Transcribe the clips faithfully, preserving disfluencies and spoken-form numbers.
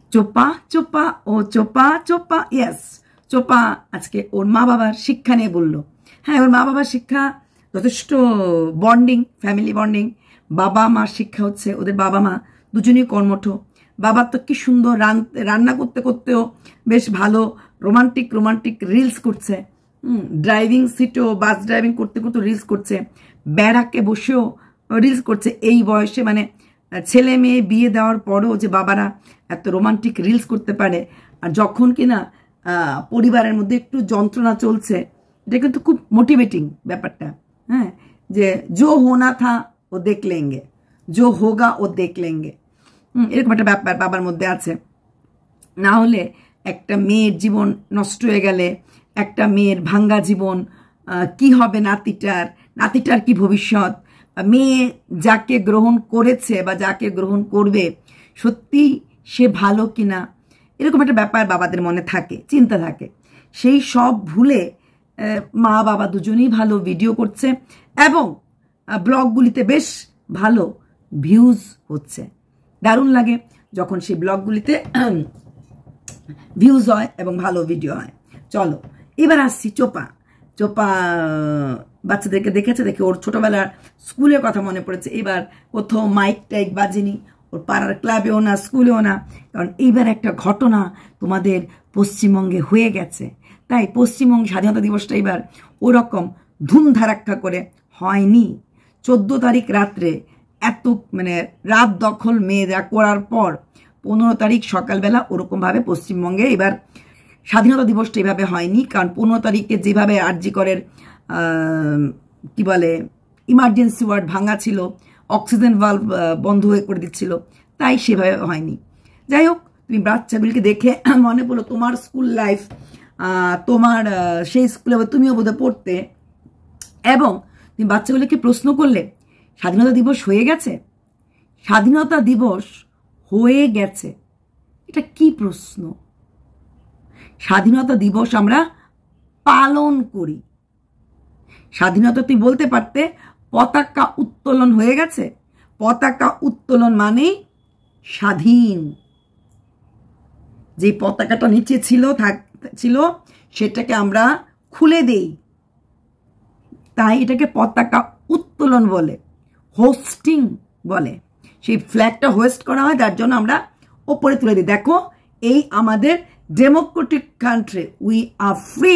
চোপা চোপা ও চোপা চোপা yes চোপা আজকে ওর মা বাবার শিক্ষা নিয়ে বললো। হ্যাঁ, ওর মা বাবার শিক্ষা যথেষ্ট বন্ডিং, ফ্যামিলি বন্ডিং। বাবা মার শিক্ষা হচ্ছে ওদের বাবা মা দুজনেই কর্মঠ। বাবার তো কি সুন্দর রান্না করতে করতেও বেশ ভালো রোমান্টিক রোমান্টিক রিলস করছে। হুম ড্রাইভিং সিটেও বাস ড্রাইভিং করতে করতে রিলস করছে, ব্যারাকে বসেও রিলস করছে। এই বয়সে মানে ছেলে মেয়ে বিয়ে দেওয়ার পরেও যে বাবারা এত রোমান্টিক রিলস করতে পারে, আর যখন কিনা পরিবারের মধ্যে একটু যন্ত্রণা চলছে, এটা কিন্তু খুব মোটিভেটিং ব্যাপারটা। হ্যাঁ, যে জো হোনা থা ও দেখ লেঙ্গে, জো হোগা ও দেখ লেঙ্গে, এরকম একটা ব্যাপার বাবার মধ্যে আছে। না হলে একটা মেয়ের জীবন নষ্ট হয়ে গেলে, একটা মেয়ের ভাঙ্গা জীবন, কি হবে নাতিটার, নাতিটার কি ভবিষ্যৎ, মেয়ে যাকে গ্রহণ করেছে বা যাকে গ্রহণ করবে সত্যি সে ভালো কিনা, এরকম একটা ব্যাপার বাবাদের মনে থাকে, চিন্তা থাকে। সেই সব ভুলে মা বাবা দুজনেই ভালো ভিডিও করছে এবং ব্লগগুলিতে বেশ ভালো ভিউজ হচ্ছে। দারুণ লাগে যখন সেই ব্লগগুলিতে ভিউজ হয় এবং ভালো ভিডিও হয়। চলো এবার আসছি চোপা। চোপা বাচ্চাদেরকে দেখেছে, দেখে ওর ছোটবেলার স্কুলের কথা মনে পড়েছে। এবার কোথাও মাইক টাইক বাজেনি, ওর পাড়ার ক্লাবেও না, স্কুলেও না, কারণ এইবার একটা ঘটনা তোমাদের পশ্চিমবঙ্গে হয়ে গেছে। তাই পশ্চিমবঙ্গে স্বাধীনতা দিবসটা এবার ওরকম ধুমধারাক্কা করে হয়নি। চোদ্দ তারিখ রাত্রে এত মানে রাত দখল মেয়েরা করার পর পনেরো তারিখ সকালবেলা ওরকমভাবে পশ্চিমবঙ্গে এবার স্বাধীনতা দিবসটা এভাবে হয়নি। কারণ পনেরো তারিখে যেভাবে আরজি করের কি বলে ইমার্জেন্সি ওয়ার্ড ভাঙা ছিল, অক্সিজেন ভালভ বন্ধ হয়ে করে দিচ্ছিল, তাই সেভাবে হয়নি। যাই হোক, তুমি বাচ্চাগুলিকে দেখে মনে পড়লো তোমার স্কুল লাইফ, তোমার সেই স্কুলে তুমিও বোধহয় পড়তে, এবং তুমি বাচ্চাগুলিকে প্রশ্ন করলে স্বাধীনতা দিবস হয়ে গেছে, স্বাধীনতা দিবস হয়ে গেছে, এটা কি প্রশ্ন? স্বাধীনতা দিবস আমরা পালন করি। স্বাধীনতা তুমি বলতে পারতে পতাকা উত্তোলন হয়ে গেছে। পতাকা উত্তোলন মানে স্বাধীন। যে পতাকাটা নিচে ছিল ছিল সেটাকে আমরা খুলে দেই, তাই এটাকে পতাকা উত্তোলন বলে, হোস্টিং বলে। সেই ফ্ল্যাগটা হোস্ট করা হয়, তার জন্য আমরা ওপরে তুলে দিই। দেখো, এই আমাদের democratic country, we are free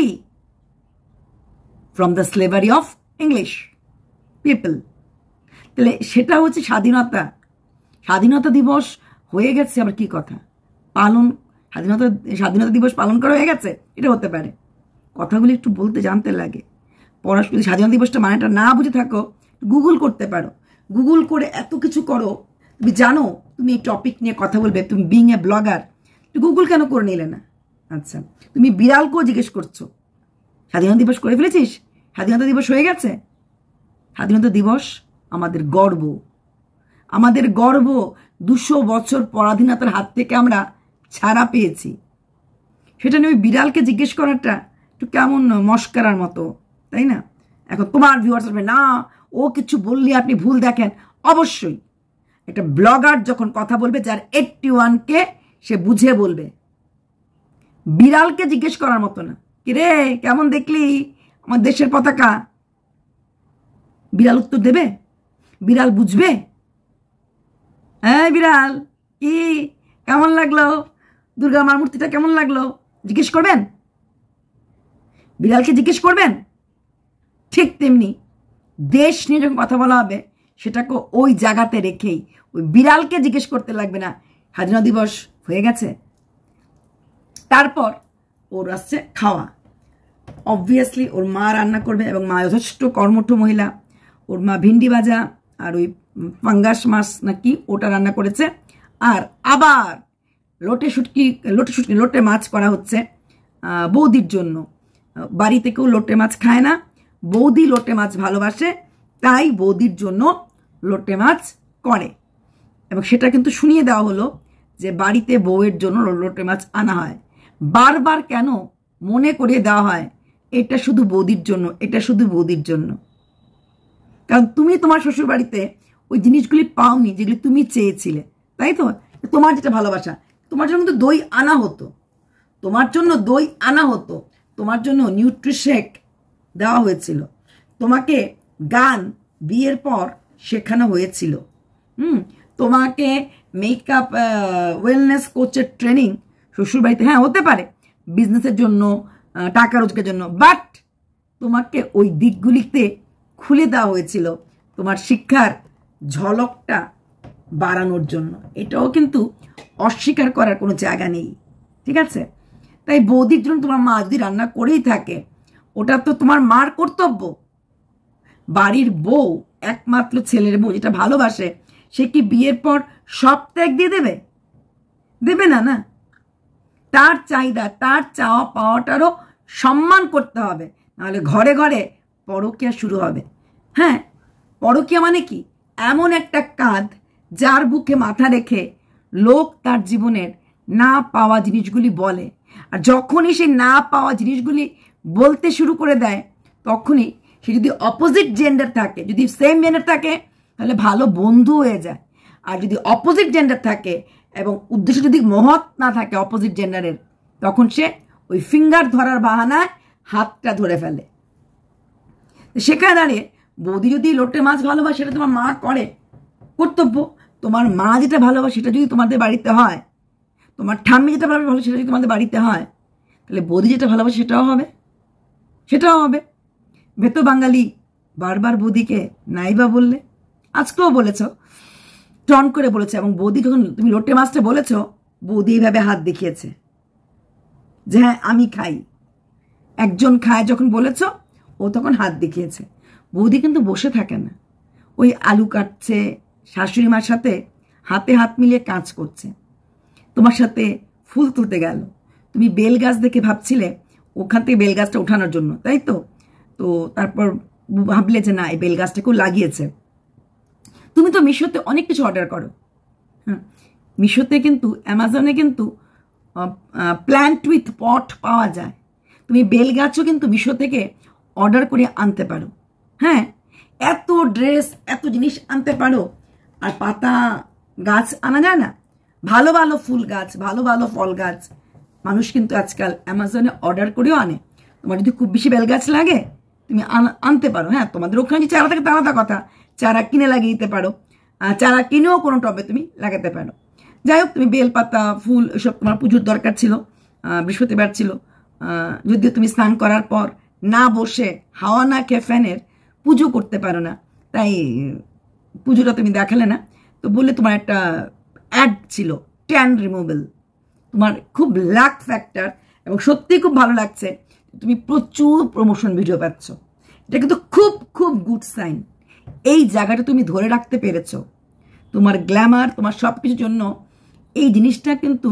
from the slavery of English people. তাহলে সেটা হচ্ছে স্বাধীনতা। স্বাধীনতা দিবস হয়ে গেছে আবার কি কথা? পালন স্বাধীনতা স্বাধীনতা দিবস পালন করা হয়ে গেছে, এটা হতে পারে। কথাগুলি একটু বলতে জানতে লাগে। পড়াশোনা স্বাধীনতা দিবসটা মানেটা না বুঝে থাকো, গুগল করতে পারো। গুগল করে এত কিছু করো, তুমি জানো তুমি এই টপিক নিয়ে কথা বলবে, তুমি বিং এ ব্লগার, গুগল কেন করে নিলে না? আচ্ছা, তুমি বিড়ালকেও জিজ্ঞেস করছো স্বাধীনতা দিবস করে ফেলেছিস, স্বাধীনতা দিবস হয়ে গেছে? স্বাধীনতা দিবস আমাদের গর্ব, আমাদের গর্ব। দুশো বছর পরাধীনতার হাত থেকে আমরা ছাড়া পেয়েছি। সেটা নিয়ে ওই বিড়ালকে জিজ্ঞেস করাটা একটু কেমন মস্করার মতো, তাই না? এখন তোমার ভিউয়ার্স হবে না, ও কিছু বললে আপনি ভুল দেখেন। অবশ্যই একটা ব্লগার যখন কথা বলবে, যার এইটটি ওয়ান কে, সে বুঝে বলবে। বিড়ালকে জিজ্ঞেস করার মতো না, কিরে কেমন দেখলি আমার দেশের পতাকা? বিড়াল উত্তর দেবে? বিড়াল বুঝবে? হ্যাঁ বিড়াল, কি কেমন লাগলো দুর্গা মার মূর্তিটা, কেমন লাগলো জিজ্ঞেস করবেন? বিড়ালকে জিজ্ঞেস করবেন? ঠিক তেমনি দেশ নিয়ে যখন কথা বলা হবে, সেটাকে ওই জায়গাতে রেখেই ওই বিড়ালকে জিজ্ঞেস করতে লাগবে না স্বাধীনতা দিবস হয়ে গেছে। তারপর ওর আসছে খাওয়া। অবভিয়াসলি ওর মা রান্না করবে, এবং মা যথেষ্ট কর্মঠ মহিলা। ওর মা ভিন্ডি ভাজা আর ওই পাঙ্গাস মাছ নাকি ওটা রান্না করেছে। আর আবার লোটে শুটকি লোটে শুটকি লোটে মাছ করা হচ্ছে বৌদির জন্য। বাড়িতে কেউ লোটে মাছ খায় না, বৌদি লোটে মাছ ভালোবাসে, তাই বৌদির জন্য লোটে মাছ করে। এবং সেটা কিন্তু শুনিয়ে দেওয়া হলো যে বাড়িতে বউয়ের জন্য লোটে মাছ আনা হয়। বারবার কেন মনে করিয়ে দেওয়া হয় এটা শুধু বৌদির জন্য, এটা শুধু বৌদির জন্য? কারণ তুমি তোমার শ্বশুর বাড়িতে ওই জিনিসগুলি পাওনি যেগুলি তুমি চেয়েছিলে, তাই তো? তোমার যেটা ভালোবাসা, তোমার জন্য কিন্তু দই আনা হতো, তোমার জন্য দই আনা হতো, তোমার জন্য নিউট্রিশেক দেওয়া হয়েছিল, তোমাকে গান বিয়ের পর শেখানো হয়েছিল, হুম তোমাকে মেকআপ ওয়েলনেস কোচের ট্রেনিং শ্বশুরবাড়িতে, হ্যাঁ হতে পারে বিজনেসের জন্য, টাকা রোজগারের জন্য, বাট তোমাকে ওই দিকগুলিতে খুলে দেওয়া হয়েছিল তোমার শিক্ষার ঝলকটা বাড়ানোর জন্য। এটাও কিন্তু অস্বীকার করার কোনো জায়গা নেই, ঠিক আছে? তাই বৌদির জন্য তোমার মা যদি রান্না করেই থাকে, ওটা তো তোমার মার কর্তব্য। বাড়ির বউ, একমাত্র ছেলের বউ যেটা ভালোবাসে, সে কি বিয়ের পর সব ত্যাগ দিয়ে দেবে? দেবে না, না। তার চাহিদা, তার চাওয়া পাওয়াটারও সম্মান করতে হবে, নাহলে ঘরে ঘরে পরকীয়া শুরু হবে। হ্যাঁ, পরকীয়া মানে কি? এমন একটা কাঁধ যার বুকে মাথা রেখে লোক তার জীবনের না পাওয়া জিনিসগুলি বলে, আর যখনই সে না পাওয়া জিনিসগুলি বলতে শুরু করে দেয়, তখনই সে যদি অপোজিট জেন্ডার থাকে, যদি সেম জেন্ডার থাকে তাহলে ভালো বন্ধু হয়ে যায়, আর যদি অপোজিট জেন্ডার থাকে এবং উদ্দেশ্য যদি মহৎ না থাকে অপোজিট জেন্ডারের, তখন সে ওই ফিঙ্গার ধরার বাহানায় হাতটা ধরে ফেলে। সেখানে দাঁড়িয়ে বৌদি যদি লোটে মাছ ভালোবাসে, সেটা তোমার মা করে কর্তব্য। তোমার মা যেটা ভালোবাসে সেটা যদি তোমাদের বাড়িতে হয়, তোমার ঠাম্মি যেটা ভালোবাসে সেটা যদি তোমাদের বাড়িতে হয়, তাহলে বৌদি যেটা ভালোবাসে সেটাও হবে, সেটাও হবে। ভেতো বাঙালি বারবার বৌদিকে নাইবা বললে, আজকেও বলেছ, টন করে বলেছে, এবং বৌদি যখন তুমি লোটে মাছটা বলেছ, বৌদি এইভাবে হাত দেখিয়েছে যে হ্যাঁ আমি খাই। একজন খায় যখন বলেছ, ও তখন হাত দেখিয়েছে। বৌদি কিন্তু বসে থাকে না, ওই আলু কাটছে, শাশুড়ি মার সাথে হাতে হাত মিলিয়ে কাজ করছে। তোমার সাথে ফুল তুলতে গেল, তুমি বেল গাছ দেখে ভাবছিলে ওখান থেকে বেল গাছটা উঠানোর জন্য, তাই তো? তো তারপর ভাবলে যে না, এই বেল গাছটা কেউ লাগিয়েছে। তুমি তো মিশোতে অনেক কিছু অর্ডার করো, হ্যাঁ মিশোতে কিন্তু, অ্যামাজনে কিন্তু প্ল্যান্ট উইথ পট পাওয়া যায়। তুমি বেল গাছও কিন্তু মিশো থেকে অর্ডার করে আনতে পারো। হ্যাঁ, এত ড্রেস, এত জিনিস আনতে পারো, আর পাতা গাছ আনা যায় না? ভালো ভালো ফুল গাছ, ভালো ভালো ফল গাছ মানুষ কিন্তু আজকাল অ্যামাজনে অর্ডার করেও আনে। তোমার যদি খুব বেশি বেল গাছ লাগে, তুমি আনতে পারো। হ্যাঁ, তোমাদের ওখানে যে চারা থাকে তার আলাদা কথা, চারা কিনে লাগিয়ে দিতে পারো, চারা কিনেও কোনো টবে তুমি লাগাতে পারো। যাই হোক, তুমি বেলপাতা, ফুল, এসব তোমার পুজোর দরকার ছিল, বৃহস্পতিবার ছিল, যদিও তুমি স্নান করার পর না বসে হাওয়া না খেয়ে ফ্যানের পুজো করতে পারো না, তাই পুজোটা তুমি দেখালে না। তো বললে তোমার একটা অ্যাড ছিল ট্যান রিমুভাল, তোমার খুব লাক ফ্যাক্টর, এবং সত্যি খুব ভালো লাগছে, তুমি প্রচুর প্রমোশন ভিডিও পাচ্ছ। এটা কিন্তু খুব খুব গুড সাইন। এই জায়গাটা তুমি ধরে রাখতে পেরেছো, তোমার গ্ল্যামার, তোমার সব কিছুর জন্য এই জিনিসটা কিন্তু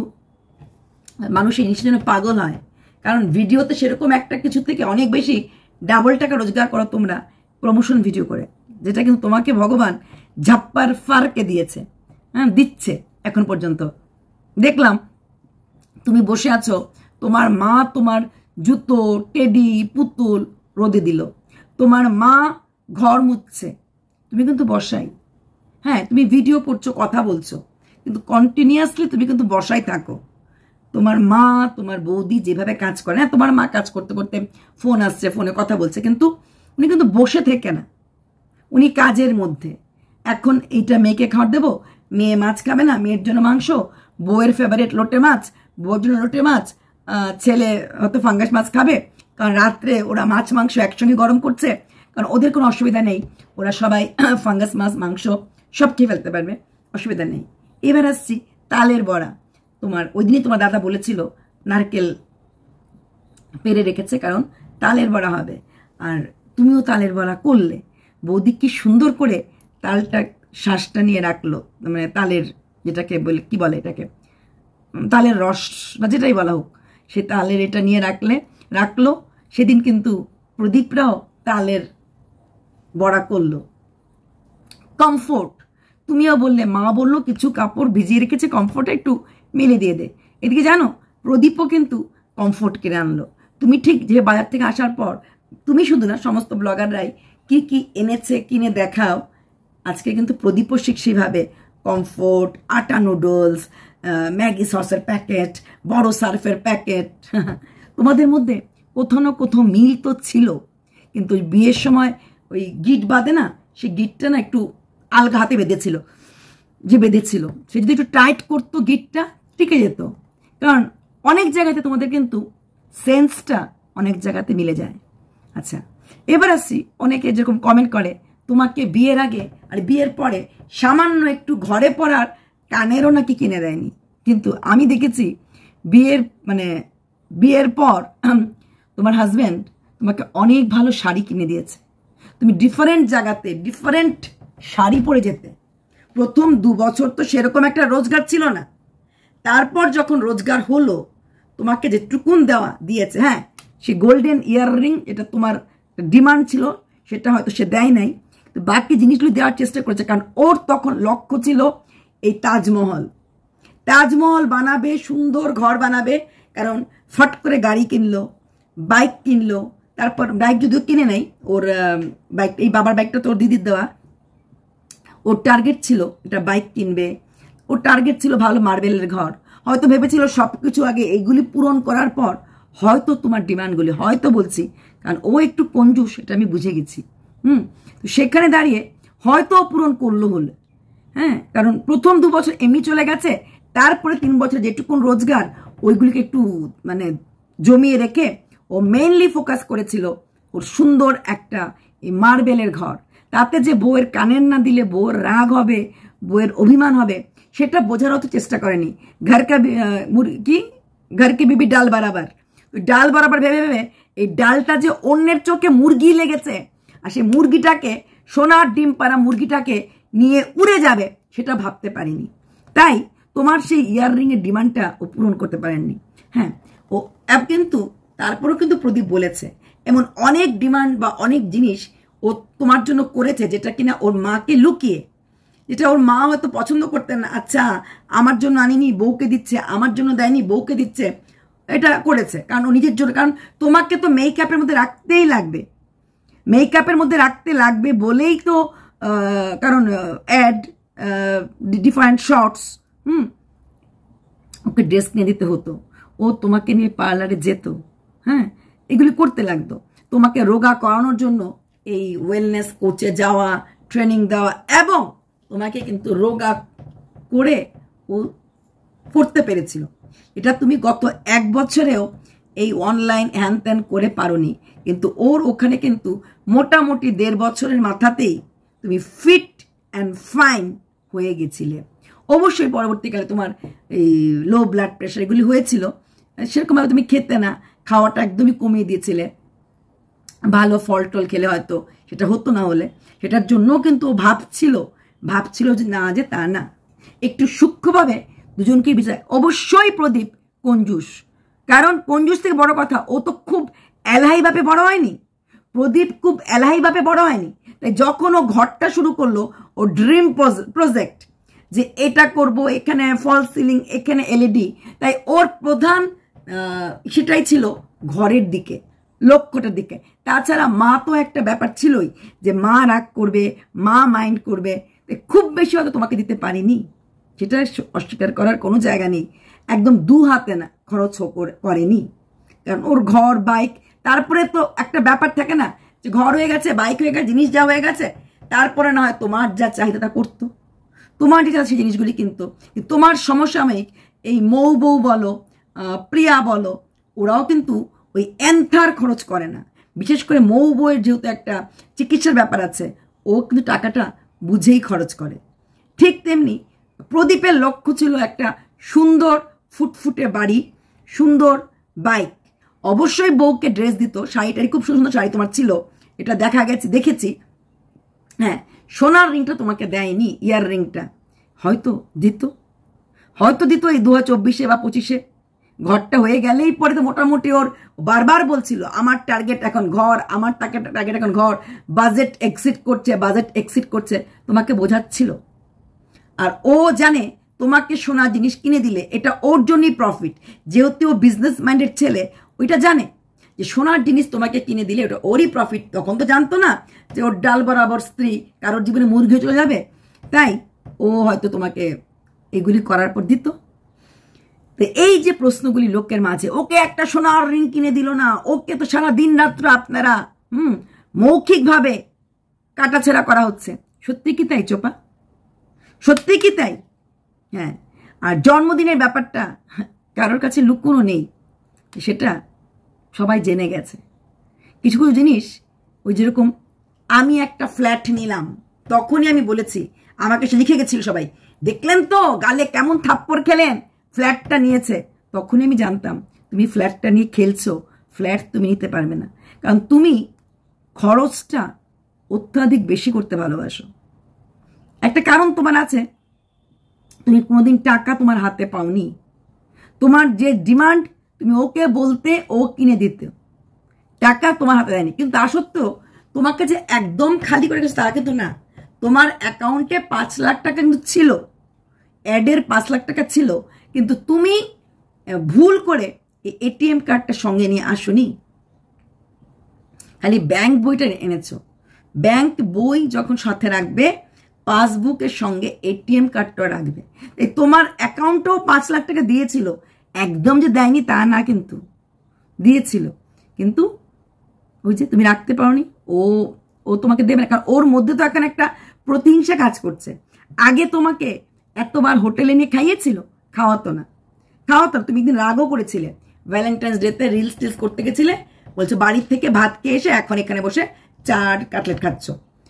মানুষ এই জিনিসের জন্য পাগল হয়, কারণ ভিডিওতে সেরকম একটা কিছু থেকে অনেক বেশি ডাবল টাকা রোজগার করো তোমরা প্রমোশন ভিডিও করে, যেটা কিন্তু তোমাকে ভগবান ঝাপ্পার ফারকে দিয়েছে, হ্যাঁ দিচ্ছে এখন পর্যন্ত। দেখলাম তুমি বসে আছো, তোমার মা তোমার জুতো, টেডি, পুতুল রোদে দিল, তোমার মা ঘর মুছছে, তুমি কিন্তু বসাই। হ্যাঁ, তুমি ভিডিও করছো, কথা বলছো, কিন্তু কন্টিনিউয়াসলি তুমি কিন্তু বসাই থাকো। তোমার মা, তোমার বৌদি যেভাবে কাজ করে, হ্যাঁ তোমার মা কাজ করতে করতে ফোন আসছে, ফোনে কথা বলছে, কিন্তু উনি কিন্তু বসে থেকে না, উনি কাজের মধ্যে। এখন এইটা মেয়েকে খাবার দেবো, মেয়ে মাছ খাবে না, মেয়ের জন্য মাংস, বউয়ের ফেভারিট লোটে মাছ, বউয়ের জন্য লোটে মাছ, ছেলে হয়তো ফাঙ্গাস মাছ খাবে, কারণ রাত্রে ওরা মাছ মাংস একসঙ্গে গরম করছে, কারণ ওদের কোনো অসুবিধা নেই, ওরা সবাই ফাঙ্গাস মাছ মাংস সব খেয়ে ফেলতে পারবে, অসুবিধা নেই। এবার আসছি তালের বড়া। তোমার ওই দিনই তোমার দাদা বলেছিল নারকেল পেরে রেখেছে, কারণ তালের বড়া হবে, আর তুমিও তালের বড়া করলে। বৌদি কি সুন্দর করে তালটা শ্বাসটা নিয়ে রাখলো, মানে তালের যেটাকে বলে কি বলে এটাকে, তালের রস বা যেটাই বলা হোক, সে তালের এটা নিয়ে রাখলে রাখলো সেদিন কিন্তু প্রদীপরাও তালের বড়া করলো। কমফোর্ট, তুমিও বললে, মা বললো কিছু কাপড় ভিজিয়ে রেখেছে কমফোর্টে একটু মেলে দিয়ে দে। এদিকে জানো প্রদীপও কিন্তু কমফোর্ট কিনে আনলো। তুমি ঠিক যে বাজার থেকে আসার পর, তুমি শুধু না সমস্ত ব্লগাররাই কি কি এনেছে কিনে দেখাও, আজকে কিন্তু প্রদীপও শিখ সেভাবে কমফোর্ট, আটা নুডলস, ম্যাগি সসের প্যাকেট, বড় সার্ফের প্যাকেট। তোমাদের মধ্যে কোথাও না কোথাও মিল তো ছিল, কিন্তু ওই বিয়ের সময় ওই গিট বাঁধে না, সেই গিটটা না একটু আলগা হাতে বেঁধেছিল, যে বেঁধেছিল সে যদি একটু টাইট করতো গিটটা টিকে যেত। কারণ অনেক জায়গাতে তোমাদের কিন্তু সেন্সটা অনেক জায়গাতে মিলে যায়। আচ্ছা, এবার আসি, অনেকে যেরকম কমেন্ট করে তোমাকে বিয়ের আগে আর বিয়ের পরে সামান্য একটু ঘরে পড়ার কানেরও নাকি কিনে দেয়নি। কিন্তু আমি দেখেছি বিয়ের মানে বিয়ের পর তোমার হাজব্যান্ড তোমাকে অনেক ভালো শাড়ি কিনে দিয়েছে। তুমি ডিফারেন্ট জায়গাতে ডিফারেন্ট শাড়ি পরে যেতে। প্রথম দু বছর তো সেরকম একটা রোজগার ছিল না, তারপর যখন রোজগার হলো তোমাকে যে টুকুন দেওয়া দিয়েছে, হ্যাঁ সে গোল্ডেন ইয়াররিং, এটা তোমার ডিমান্ড ছিল, সেটা হয়তো সে দেয় নাই, তো বাকি জিনিসগুলো দেওয়ার চেষ্টা করেছে। কারণ ওর তখন লক্ষ্য ছিল এই তাজমহল, তাজমহল বানাবে, সুন্দর ঘর বানাবে। কারণ ফট করে গাড়ি কিনলো, বাইক কিনলো, তারপর বাইক যদিও কিনে নেই, ওর বাইক, এই বাবার বাইকটা তো ওর দিদির দেওয়া, ওর টার্গেট ছিল এটা বাইক কিনবে, ওর টার্গেট ছিল ভালো মার্বেলের ঘর। হয়তো ভেবেছিল সব কিছু আগে এইগুলি পূরণ করার পর হয়তো তোমার ডিমান্ডগুলি, হয়তো বলছি কারণ ও একটু কঞ্জুস, এটা আমি বুঝে গেছি। হুম তো সেখানে দাঁড়িয়ে হয়তো পূরণ করলো হলে, হ্যাঁ কারণ প্রথম দু বছর এমনি চলে গেছে, তারপরে তিন বছর যেটুকুন রোজগার ওইগুলিকে একটু মানে জমিয়ে রেখে ও মেইনলি ফোকাস করেছিল ওর সুন্দর একটা এই মার্বেলের ঘর। তাতে যে বউয়ের কানের না দিলে বউয়ের রাগ হবে, বউয়ের অভিমান হবে, সেটা বোঝার অত চেষ্টা করেনি। ঘর কা কি ঘর কি বিবি ডাল বরাবর, ডাল বরাবর ভেবে ভেবে এই ডালটা যে অন্যের চোখে মুরগি লেগেছে, আর সেই মুরগিটাকে, সোনার ডিম পাড়া মুরগিটাকে নিয়ে উড়ে যাবে, সেটা ভাবতে পারিনি। তাই তোমার সেই ইয়াররিং এর ডিমান্ডটা ও পূরণ করতে পারেননি। হ্যাঁ ও কিন্তু তারপরেও কিন্তু প্রদীপ বলেছে এমন অনেক ডিমান্ড বা অনেক জিনিস ও তোমার জন্য করেছে, যেটা কিনা ওর মাকে লুকিয়ে, যেটা ওর মা হয়তো পছন্দ করতেন না। আচ্ছা আমার জন্য আনিনি, বউকে দিচ্ছে, আমার জন্য দেয়নি, বউকে দিচ্ছে, এটা করেছে কারণ ও নিজের জন্য। কারণ তোমাকে তো মেকআপের মধ্যে রাখতেই লাগবে, মেকআপের মধ্যে রাখতে লাগবে বলেই তো, কারণ অ্যাড, different shorts, hmm okay dress কিনে দিতে হতো, ও তোমাকে নিয়ে পার্লারে যেত, হ্যাঁ এগুলি করতে লাগতো। তোমাকে রোগা করানোর জন্য এই ওয়েলনেস কোচে যাওয়া, ট্রেনিং দেওয়া, এবং তোমাকে কিন্তু রোগা করে ও করতে পেরেছিল। এটা তুমি গত এক বছরেও এই অনলাইন হ্যান ত্যান করে পারোনি, কিন্তু ওর ওখানে কিন্তু মোটামুটি দেড় বছরের মাথাতেই তুমি ফিট অ্যান্ড ফাইন হয়ে গেছিলে। অবশ্যই পরবর্তীকালে তোমার এই লো ব্লাড প্রেশার এগুলি হয়েছিল, সেরকমভাবে তুমি খেতে না, খাওয়াটা একদমই কমিয়ে দিয়েছিলে। ভালো ফল টল খেলে হয়তো সেটা হতো না, হলে সেটার জন্যও কিন্তু ও ভাবছিল ভাবছিল যে না, যে তা না, একটু সূক্ষ্মভাবে দুজনকে বিচার। অবশ্যই প্রদীপ কঞ্জুস, কারণ কঞ্জুস থেকে বড় কথা ও তো খুব এলাহিভাবে বড় হয়নি, প্রদীপ খুব এলাহিভাবে বড় হয়নি। তাই যখন ও ঘরটা শুরু করলো, ও ড্রিম প্রজেক্ট যে এটা করব, এখানে ফল সিলিং, এখানে এলইডি, তাই ওর প্রধান সেটাই ছিল ঘরের দিকে, লক্ষ্যটার দিকে। তাছাড়া মা তো একটা ব্যাপার ছিলই যে মা রাগ করবে, মা মাইন্ড করবে, খুব বেশি হয়তো তোমাকে দিতে পারিনি, সেটা অস্বীকার করার কোনো জায়গা নেই। একদম দু হাতে না খরচ করেনি, কারণ ওর ঘর, বাইক, তারপরে তো একটা ব্যাপার থাকে না যে ঘর হয়ে গেছে, বাইক হয়ে গেছে, জিনিস যা হয়ে গেছে, তারপরে না হয় তোমার যা চাহিদা তা করতো, তোমার যেটা সেই জিনিসগুলি কিনতো। তোমার সমসাময়িক এই মৌ বউ বলো, প্রিয়া বলো, ওরাও কিন্তু ওই এন্থার খরচ করে না। বিশেষ করে মৌ বউয়ের যেহেতু একটা চিকিৎসার ব্যাপার আছে, ও কিন্তু টাকাটা বুঝেই খরচ করে। ঠিক তেমনি প্রদীপের লক্ষ্য ছিল একটা সুন্দর ফুটফুটে বাড়ি, সুন্দর বাইক। অবশ্যই বউকে ড্রেস দিত, শাড়িটারি খুব সুন্দর শাড়ি তোমার ছিল, এটা দেখা গেছে, দেখেছি। হ্যাঁ সোনার রিংটা তোমাকে দেয়নি, ইয়ার রিংটা হয়তো দিত, হয়তো দিত এই দু হাজার চব্বিশে বা পঁচিশে। ঘরটা হয়ে গেলেই পরে তো মোটামুটি ওর বারবার বলছিল আমার টার্গেট এখন ঘর, আমার টার্গেট এখন ঘর, বাজেট এক্সিট করছে, বাজেট এক্সিট করছে, তোমাকে বোঝাচ্ছিল। আর ও জানে তোমাকে সোনা জিনিস কিনে দিলে এটা ওর জন্যই প্রফিট, যেহেতু ও বিজনেস মাইন্ডেড ছেলে, ওইটা জানে যে সোনার জিনিস তোমাকে কিনে দিলে ওটা ওরই প্রফিট। তখন তো জানতো না যে ওর ডাল বরাবর স্ত্রী কারোর জীবনে মুরগি চলে যাবে, তাই ও হয়তো তোমাকে এগুলি করার পর দিত। তো এই যে প্রশ্নগুলি লোকের মাঝে, ওকে একটা সোনার রিং কিনে দিল না, ওকে তো সারা দিন রাত্র আপনারা হুম মৌখিকভাবে কাটাছেড়া করা হচ্ছে, সত্যি কি তাই চোপা? সত্যি কি তাই? হ্যাঁ, আর জন্মদিনের ব্যাপারটা কারোর কাছে লুকোনো নেই, সেটা সবাই জেনে গেছে। কিছু কিছু জিনিস ওই যেরকম আমি একটা ফ্ল্যাট নিলাম, তখনই আমি বলেছি, আমাকে সে লিখে গেছিল সবাই, দেখলেন তো গালে কেমন থাপ্পড় খেলেন, ফ্ল্যাটটা নিয়েছে। তখনই আমি জানতাম তুমি ফ্ল্যাটটা নিয়ে খেলছো, ফ্ল্যাট তুমি নিতে পারবে না, কারণ তুমি খরচটা অত্যাধিক বেশি করতে ভালোবাসো। একটা কারণ তোমার আছে, তুমি কোনোদিন টাকা তোমার হাতে পাওনি, তোমার যে ডিমান্ড তুমি ওকে বলতে ও কিনে দিতে, টাকা তোমার হাতে দেয়নি। কিন্তু তা সত্ত্বেও তোমাকে যে একদম খালি করে গেছে তা কিন্তু না, তোমার অ্যাকাউন্টে পাঁচ লাখ টাকা কিন্তু ছিল, অ্যাডের পাঁচ লাখ টাকা ছিল, কিন্তু তুমি ভুল করে এই এটিএম কার্ডটা সঙ্গে নিয়ে আসোনি, খালি ব্যাংক বইটা এনেছো। ব্যাংক বই যখন সাথে রাখবে, পাসবুকের সঙ্গে এটিএম কার্ডটা রাখবে। এই তোমার অ্যাকাউন্টেও পাঁচ লাখ টাকা দিয়েছিল, একদম যে দেয়নি তা না, কিন্তু দিয়েছিল, কিন্তু ওই যে তুমি রাখতে পারোনি, ও ও তোমাকে দেবে না, কারণ ওর মধ্যে তো এখন একটা প্রতিহিংসা কাজ করছে। আগে তোমাকে এতবার হোটেলে নিয়ে খাইয়েছিল, খাওয়াতো না, খাওয়াতো না। তুমি একদিন রাগও করেছিলে, ভ্যালেন্টাইন্স ডেতে রিলস টিলস করতে গেছিলে, বলছো বাড়ির থেকে ভাত খেয়ে এসে এখন এখানে বসে চাট কাটলেট খাচ্ছ।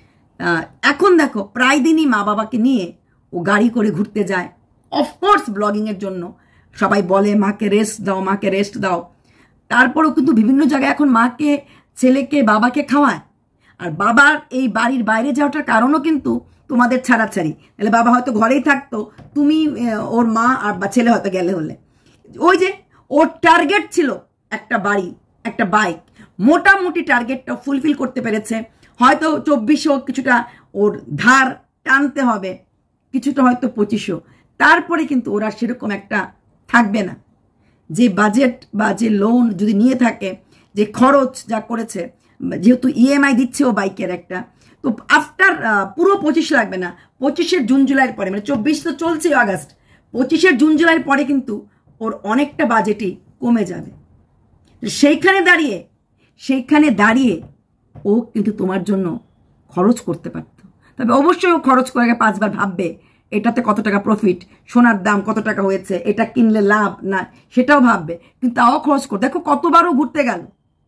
এখন দেখো প্রায় দিনই মা বাবাকে নিয়ে ও গাড়ি করে ঘুরতে যায়, অফকোর্স ব্লগিংয়ের জন্য। সবাই বলে মাকে রেস্ট দাও, মাকে রেস্ট দাও, তারপরেও কিন্তু বিভিন্ন জায়গায় এখন মাকে, ছেলেকে, বাবাকে খাওয়ায়। আর বাবার এই বাড়ির বাইরে যাওয়াটার কারণও কিন্তু তোমাদের ছাড়াছাড়ি, তাহলে বাবা হয়তো ঘরেই থাকতো, তুমি ওর মা আর বা ছেলে হয়তো গেলে হলে। ওই যে ওর টার্গেট ছিল একটা বাড়ি, একটা বাইক, মোটামুটি টার্গেটটা ফুলফিল করতে পেরেছে। হয়তো চব্বিশশো কিছুটা ওর ধার টানতে হবে, কিছুটা হয়তো পঁচিশশো, তারপরে কিন্তু ওরা সেরকম একটা থাকবে না। যে বাজেট বা যে লোন যদি নিয়ে থাকে, যে খরচ যা করেছে, যেহেতু ইএমআই দিচ্ছে ও বাইকের একটা, তো আফটার পুরো পঁচিশ লাগবে না, পঁচিশের জুন জুলাইয়ের পরে, মানে চব্বিশ তো চলছে আগস্ট, পঁচিশের জুন জুলাইয়ের পরে কিন্তু ওর অনেকটা বাজেটই কমে যাবে। সেইখানে দাঁড়িয়ে সেইখানে দাঁড়িয়ে ও কিন্তু তোমার জন্য খরচ করতে পারত। তবে অবশ্যই ও খরচ করে পাঁচবার ভাববে এটাতে কত টাকা প্রফিট, সোনার দাম কত টাকা হয়েছে, এটা কিনলে লাভ না, সেটাও ভাববে, কিন্তু তাও খরচ কর। দেখো কতবারও ঘুরতে গেল,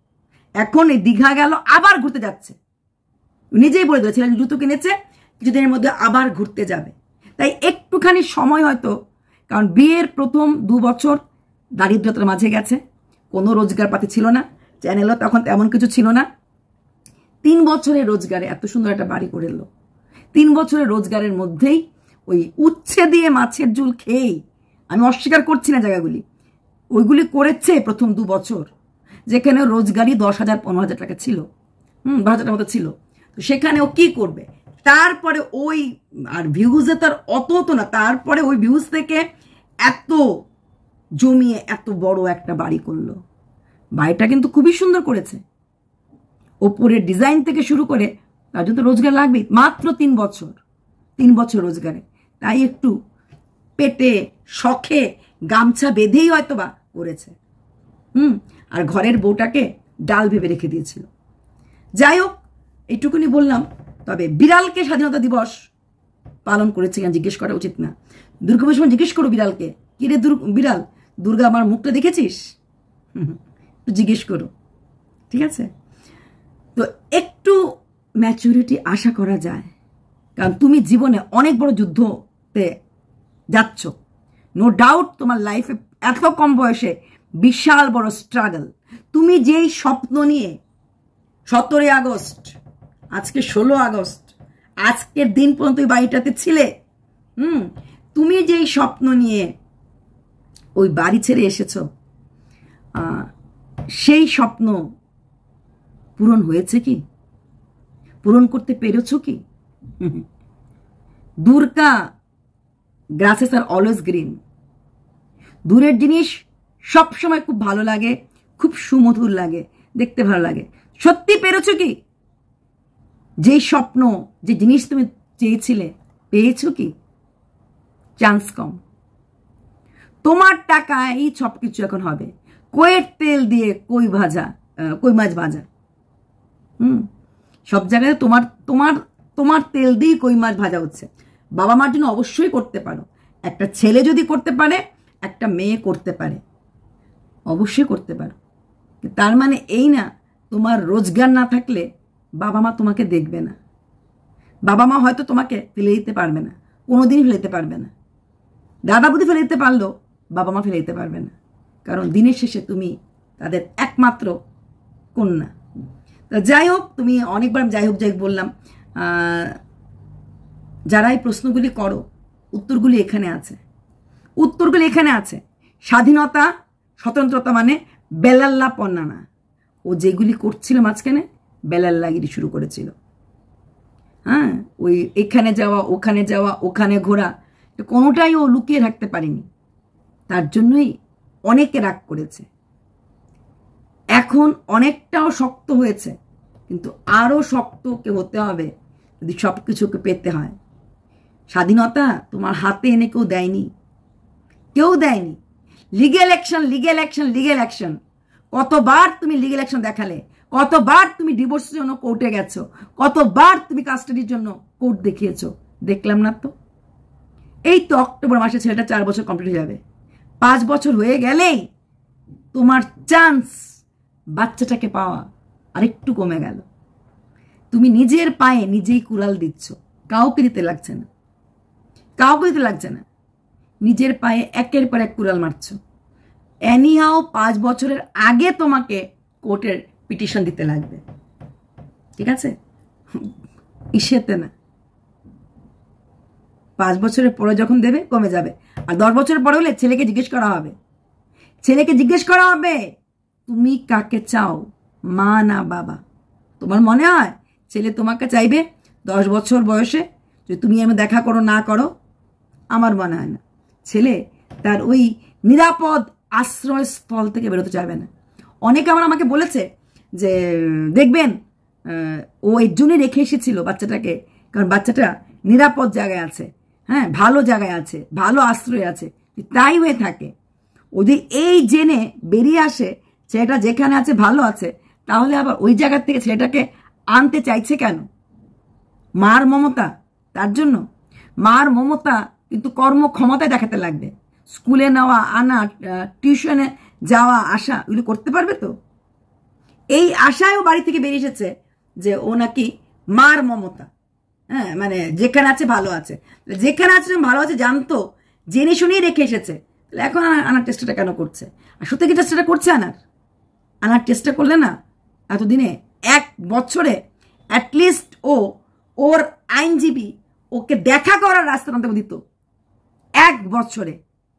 এখন এই দীঘা গেল, আবার ঘুরতে যাচ্ছে, নিজেই বলে দিয়েছিলেন জুতো কিনেছে, কিছুদিনের মধ্যে আবার ঘুরতে যাবে। তাই একটুখানি সময় হয়তো, কারণ বিয়ের প্রথম দু বছর দারিদ্রতার মাঝে গেছে, কোনো রোজগার পাতি ছিল না, চ্যানেলও তখন তেমন কিছু ছিল না। তিন বছরের রোজগারে এত সুন্দর একটা বাড়ি করে এলো, তিন বছরের রোজগারের মধ্যেই ওই উচ্ছে দিয়ে মাছের ঝোল খেয়েই, আমি অস্বীকার করছি না জায়গাগুলি, ওইগুলি করেছে প্রথম দু বছর, যেখানে রোজগারই দশ হাজার পনেরো হাজার টাকা ছিল, হুম বারো হাজার টাকা মতো ছিল। তো সেখানে ও কি করবে, তারপরে ওই আর ভিউজে তার অত হতো না, তারপরে ওই ভিউজ থেকে এত জমিয়ে এত বড় একটা বাড়ি করলো। বাড়িটা কিন্তু খুবই সুন্দর করেছে, ওপরের ডিজাইন থেকে শুরু করে, তার জন্য রোজগার লাগবেই, মাত্র তিন বছর তিন বছর রোজগারে। তাই একটু পেটে শখে গামছা বেঁধেই হয়তো বা করেছে, হুম আর ঘরের বউটাকে ডাল ভেবে রেখে দিয়েছিল। যাই হোক, এইটুকুনি বললাম। তবে বিড়ালকে স্বাধীনতা দিবস পালন করেছে কেন জিজ্ঞেস করা উচিত না? দুর্গাপুজোর সময় জিজ্ঞেস করো বিড়ালকে, কিরে বিড়াল, দুর্গা আমার মুখটা দেখেছিস? একটু জিজ্ঞেস করো, ঠিক আছে? তো একটু ম্যাচুরিটি আশা করা যায়, কারণ তুমি জীবনে অনেক বড় যুদ্ধতে যাচ্ছ, নো ডাউট। তোমার লাইফে এত কম বয়সে বিশাল বড় স্ট্রাগল। তুমি যেই স্বপ্ন নিয়ে সতেরোই আগস্ট, আজকে ষোলো আগস্ট, আজকের দিন পর্যন্ত ওই বাড়িটাতে ছিলে, হুম তুমি যেই স্বপ্ন নিয়ে ওই বাড়ি ছেড়ে এসেছ, সেই স্বপ্ন পূরণ হয়েছে কি? পূরণ করতে পেরেছ কি? দুর্গা গ্রাসেস আর অলওয়েজ গ্রিন। দূরের জিনিস সবসময় খুব ভালো লাগে, খুব সুমধুর লাগে, দেখতে ভালো লাগে। সত্যি পেরেছ কি? যে স্বপ্ন, যে জিনিস তুমি চেয়েছিলে, পেয়েছো কি? চান্স কম। তোমার টাকায় সব কিছু এখন হবে। কইয়ের তেল দিয়ে কই ভাজা, কই মাছ ভাজা, হুম সব জায়গায় তোমার তোমার তোমার তেল দিয়ে কই মাছ ভাজা হচ্ছে। বাবা মার জন্য অবশ্যই করতে পারো। একটা ছেলে যদি করতে পারে, একটা মেয়ে করতে পারে, অবশ্যই করতে পারো। তার মানে এই না তোমার রোজগার না থাকলে বাবা মা তোমাকে দেখবে না। বাবা মা হয়তো তোমাকে ফেলে দিতে পারবে না, কোনোদিনই ফেলে দিতে পারবে না। দাদা বুদ্ধি ফেলে দিতে পারলো, বাবা মা ফেলে দিতে পারবে না, কারণ দিনের শেষে তুমি তাদের একমাত্র কন্যা। তো যাই হোক, তুমি অনেকবার যাই হোক যাই হোক বললাম। যারা এই প্রশ্নগুলি করো, উত্তরগুলি এখানে আছে, উত্তরগুলি এখানে আছে। স্বাধীনতা স্বতন্ত্রতা মানে বেলাল্লা পন্না না। ও যেগুলি করছিল মাঝখানে বেলাল্লাগিরি শুরু করেছিল। হ্যাঁ, ওই এখানে যাওয়া, ওখানে যাওয়া, ওখানে ঘোরা, কোনোটাই ও লুকিয়ে রাখতে পারেনি। তার জন্যই অনেকে রাগ করেছে। এখন অনেকটাও শক্ত হয়েছে, কিন্তু আরও শক্তকে হতে হবে যদি সব কিছুকে পেতে হয়। স্বাধীনতা তোমার হাতে এনে কেউ দেয়নি, কেউ দেয়নি। Legal action, legal action, legal action. কতবার তুমি লিগেল অ্যাকশন দেখালে, কতবার তুমি ডিভোর্সের জন্য কোর্টে গেছো, কতবার তুমি কাস্টাডির জন্য কোর্ট দেখিয়েছো, দেখলাম না তো। এই তো অক্টোবর মাসে ছেলেটা চার বছর কমপ্লিট হয়ে যাবে। পাঁচ বছর হয়ে গেলেই তোমার চান্স বাচ্চাটাকে পাওয়া আরেকটু কমে গেল। তুমি নিজের পায়ে নিজেই কুড়াল দিচ্ছ, কাউকে দিতে লাগছে না, কাউকে দিতে লাগছে না। নিজের পায়ে একের পর এক কুড়াল মারছ। এনিহাও পাঁচ বছরের আগে তোমাকে কোর্টের পিটিশন দিতে লাগবে, ঠিক আছে? ইসেতে না, পাঁচ বছরের পরে যখন দেবে কমে যাবে। আর দশ বছরের পরে হলে ছেলেকে জিজ্ঞেস করা হবে, ছেলেকে জিজ্ঞেস করা হবে তুমি কাকে চাও, মা না বাবা। তোমার মনে হয় ছেলে তোমাকে চাইবে দশ বছর বয়সে যে তুমি আমি দেখা করো না করো? আমার মনে হয় না। ছেলে তার ওই নিরাপদ আশ্রয়স্থল থেকে বেরোতে চাইবে না। অনেকে আবার আমাকে বলেছে যে দেখবেন ও এর জন্যই রেখে এসেছিল বাচ্চাটাকে, কারণ বাচ্চাটা নিরাপদ জায়গায় আছে, হ্যাঁ ভালো জায়গায় আছে, ভালো আশ্রয় আছে। তাই হয়ে থাকে। ও যদি এই জেনে বেরিয়ে আসে ছেলেটা যেখানে আছে ভালো আছে, তাহলে আবার ওই জায়গা থেকে ছেলেটাকে আনতে চাইছে কেন? মার মমতা, তার জন্য। মার মমতা কিন্তু কর্মক্ষমতায় দেখাতে লাগবে। স্কুলে নেওয়া আনা, টিউশনে যাওয়া আসা, এগুলো করতে পারবে তো? এই আশায়ও বাড়ি থেকে বেরিয়ে এসেছে যে ও নাকি মার মমতা, হ্যাঁ মানে যেখানে আছে ভালো আছে, যেখানে আছে ভালো আছে জানতো, জেনে শুনেই রেখে এসেছে। তাহলে এখন আনার চেষ্টাটা কেন করছে? আর সত্যি কি চেষ্টাটা করছে আনার? আনার চেষ্টা করলে না এতদিনে এক বছরে অ্যাটলিস্ট ও ওর আইনজীবী ওকে দেখা করার রাস্তা নামতে দিত। এক বছরে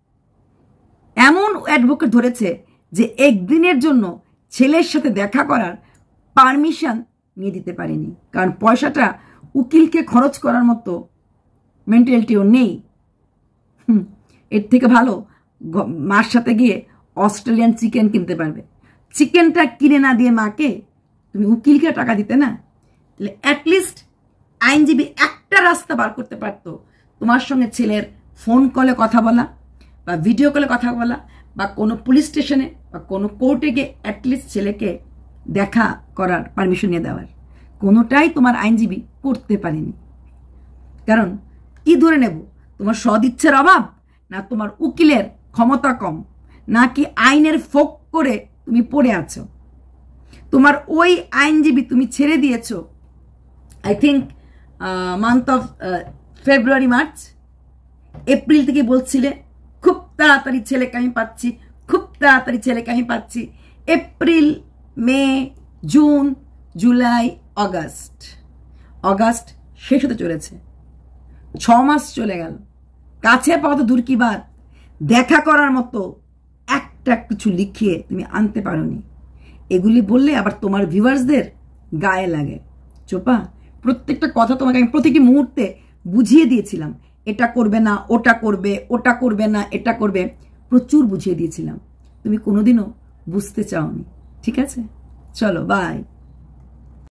এমন অ্যাডভোকেট ধরেছে যে একদিনের জন্য ছেলের সাথে দেখা করার পারমিশন নিয়ে দিতে পারেনি, কারণ পয়সাটা উকিলকে খরচ করার মতো মেন্টালিটিও নেই। হুম এর থেকে ভালো মার সাথে গিয়ে অস্ট্রেলিয়ান চিকেন কিনতে পারবে। চিকেনটা কিনে না দিয়ে মাকে তুমি উকিলকে টাকা দিতে না, তাহলে অ্যাটলিস্ট আইনজীবী একটা রাস্তা বার করতে পারতো তোমার সঙ্গে ছেলের ফোন কলে কথা বলা বা ভিডিও কলে কথা বলা বা কোনো পুলিশ স্টেশনে বা কোনো কোর্টে গিয়ে অ্যাটলিস্ট ছেলেকে দেখা করার পারমিশন নিয়ে দেওয়ার। কোনোটাই তোমার আইনজীবী করতে পারেনি। কারণ কি ধরে নেব, তোমার সদিচ্ছার অভাব, না তোমার উকিলের ক্ষমতা কম, নাকি আইনের ফোক করে তুমি পড়ে আছো? তোমার ওই আইনজীবী তুমি ছেড়ে দিয়েছো I think month of February March, April থেকে বলছিলে খুব তাড়াতাড়ি ছেলেকে আমি পাচ্ছি, খুব তাড়াতাড়ি ছেলেকে আমি পাচ্ছি। April, May, June, July, August, August শেষ হতে চলেছে। ছ মাস চলে গেল। কাছে পাওয়া তো দূর কি বাত, দেখা করার মতো একটা কিছু লিখিয়ে তুমি আনতে পারোনি। এগুলি বললে আবার তোমার ভিউয়ার্সদের গায়ে লাগে। চোপা, প্রত্যেকটা কথা তোমাকে আমি প্রতিটি মুহূর্তে বুঝিয়ে দিয়েছিলাম, এটা করবে না, ওটা করবে, ওটা করবে না, এটা করবে, প্রচুর বুঝিয়ে দিয়েছিলাম। তুমি কোনোদিনও বুঝতে চাওনি। ঠিক আছে, চলো বাই।